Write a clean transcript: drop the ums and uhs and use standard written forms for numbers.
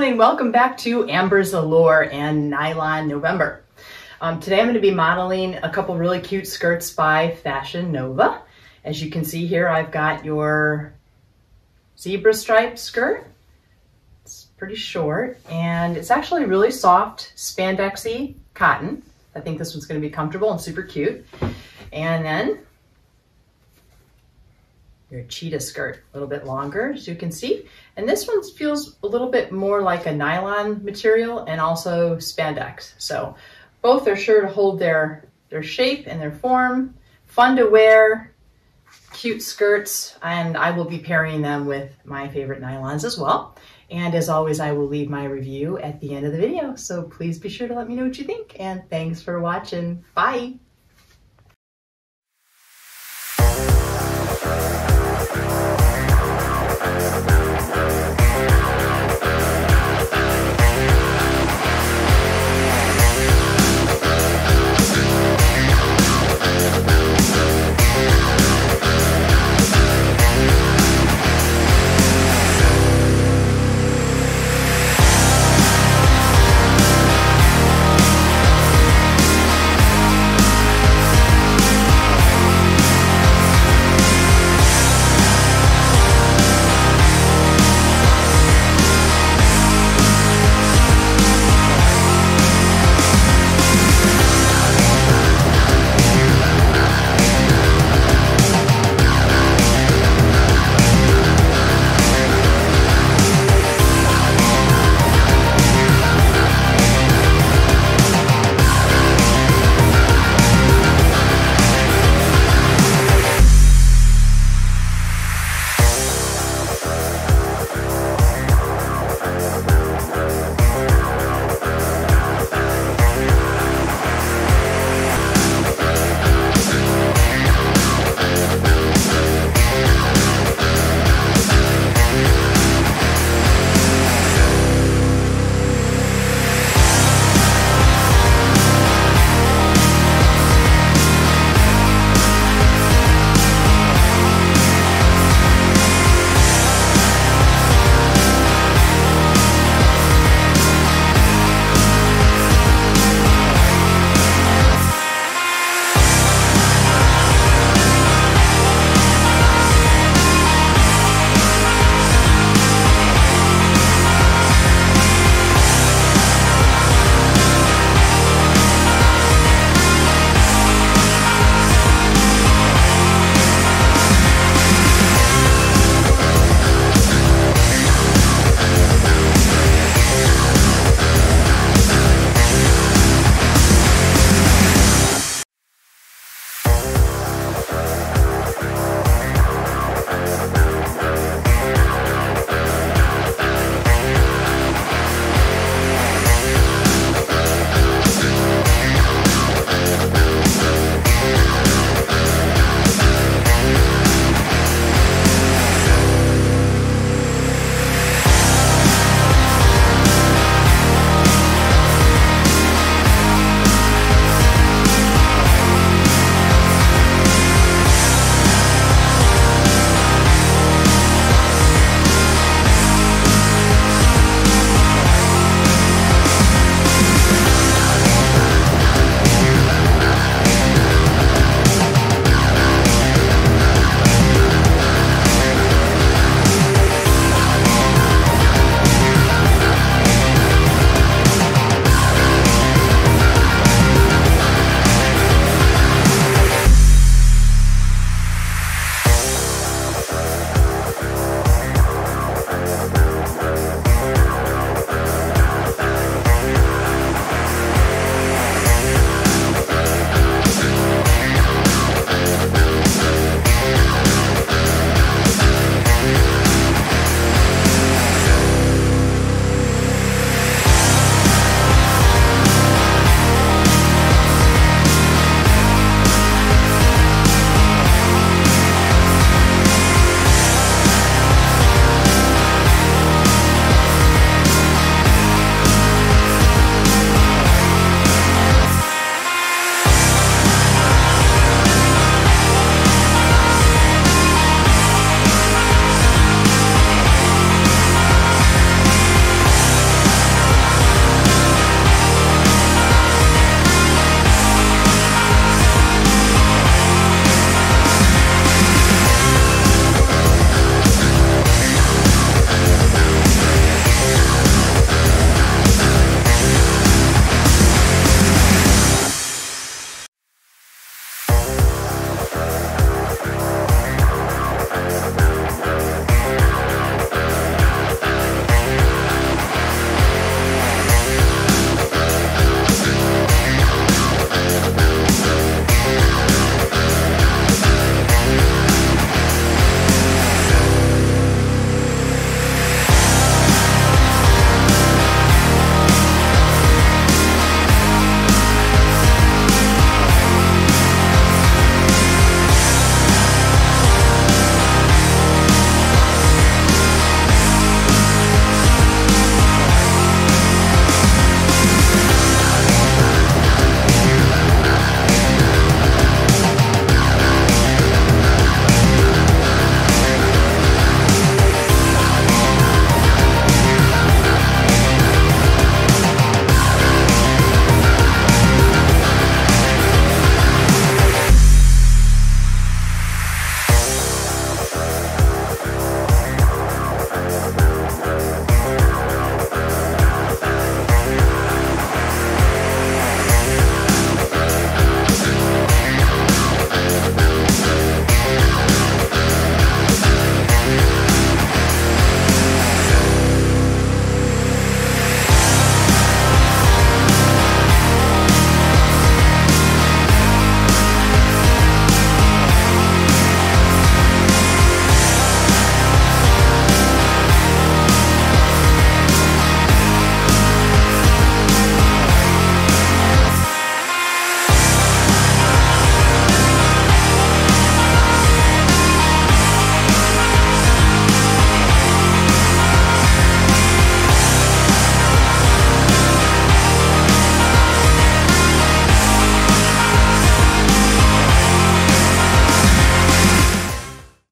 morning, welcome back to Amber's Allure and Nylon November. Today I'm going to be modeling a couple really cute skirts by Fashion Nova. As you can see here, I've got your zebra striped skirt. It's pretty short and it's actually really soft, spandexy cotton. I think this one's going to be comfortable and super cute. And then your cheetah skirt, a little bit longer, as you can see. And this one feels a little bit more like a nylon material and also spandex. So both are sure to hold their shape and their form. Fun to wear, cute skirts, and I will be pairing them with my favorite nylons as well. And as always, I will leave my review at the end of the video. So please be sure to let me know what you think. And thanks for watching. Bye.